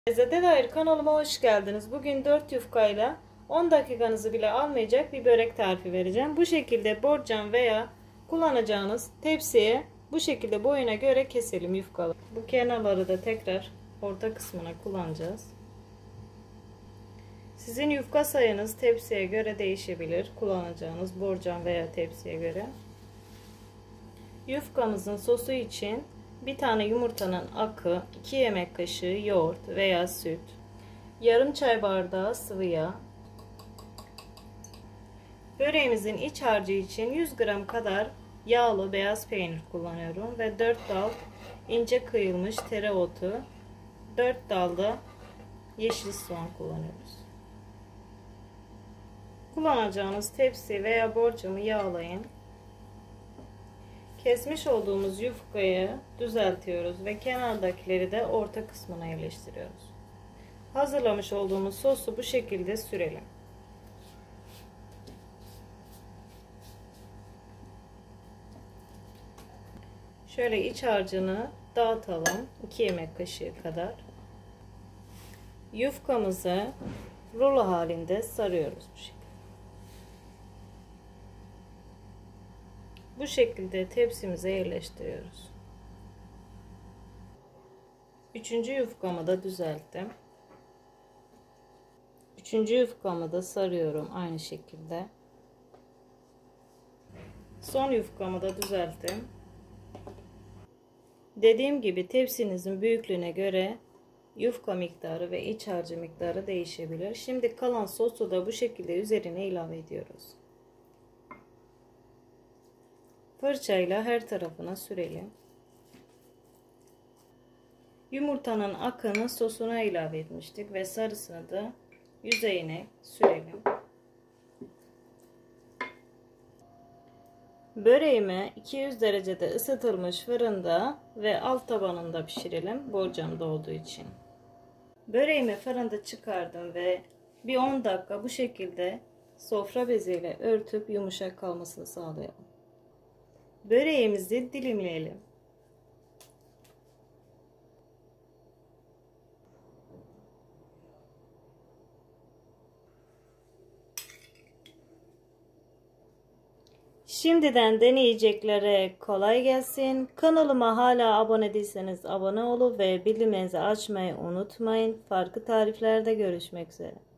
Lezzete dair kanalıma hoş geldiniz. Bugün 4 yufkayla 10 dakikanızı bile almayacak bir börek tarifi vereceğim. Bu şekilde borcam veya kullanacağınız tepsiye bu şekilde boyuna göre keselim yufkaları. Bu kenarları da tekrar orta kısmına kullanacağız. Sizin yufka sayınız tepsiye göre değişebilir. Kullanacağınız borcam veya tepsiye göre. Yufkamızın sosu için bir tane yumurtanın akı, 2 yemek kaşığı yoğurt veya süt, yarım çay bardağı sıvı yağ. Böreğimizin iç harcı için 100 gram kadar yağlı beyaz peynir kullanıyorum ve 4 dal ince kıyılmış tereotu, 4 dal da yeşil soğan kullanıyoruz. Kullanacağınız tepsi veya borcamı yağlayın. Kesmiş olduğumuz yufkayı düzeltiyoruz ve kenardakileri de orta kısmına yerleştiriyoruz. Hazırlamış olduğumuz sosu bu şekilde sürelim. Şöyle iç harcını dağıtalım. 2 yemek kaşığı kadar. Yufkamızı rulo halinde sarıyoruz bu şekilde. Bu şekilde tepsimize yerleştiriyoruz. Üçüncü yufkamı da düzelttim. Üçüncü yufkamı da sarıyorum aynı şekilde. Son yufkamı da düzelttim. Dediğim gibi tepsinizin büyüklüğüne göre yufka miktarı ve iç harcı miktarı değişebilir. Şimdi kalan sosu da bu şekilde üzerine ilave ediyoruz. Fırçayla her tarafına sürelim. Yumurtanın akını sosuna ilave etmiştik ve sarısını da yüzeyine sürelim. Böreğimi 200 derecede ısıtılmış fırında ve alt tabanında pişirelim, borcamda olduğu için. Böreğimi fırında çıkardım ve bir 10 dakika bu şekilde sofra beziyle örtüp yumuşak kalmasını sağlayalım. Böreğimizi dilimleyelim. Şimdiden deneyeceklere kolay gelsin. Kanalıma hala abone değilseniz abone olun ve bildirimlerinizi açmayı unutmayın. Farklı tariflerde görüşmek üzere.